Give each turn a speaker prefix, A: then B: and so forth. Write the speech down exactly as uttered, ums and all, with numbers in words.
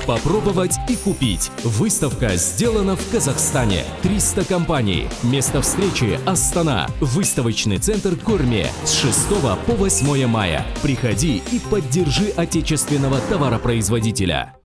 A: Попробовать и купить. Выставка сделана в Казахстане. триста компаний. Место встречи Астана. Выставочный центр Корме. С шестого по восьмое мая. Приходи и поддержи отечественного товаропроизводителя.